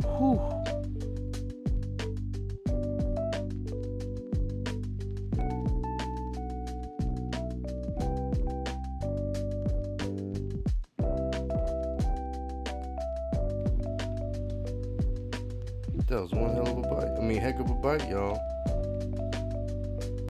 Whew. That was one hell of a bite. I mean, heck of a bite, y'all.